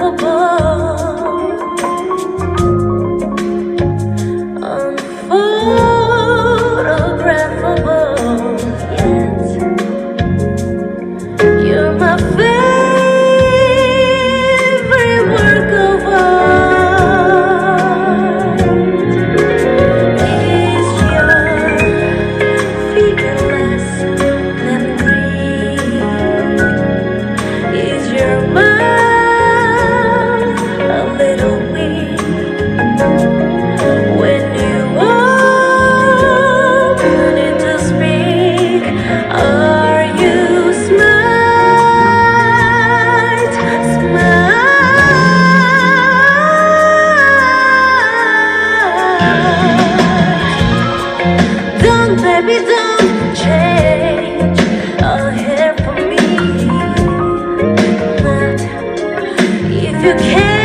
unphotographable yet. You're my favorite work of art. Is your figure less than green? Is your mouth a little weak? When you open it to speak, are you smart? Smart. Don't, baby, don't change a hair for me. Not if you can't.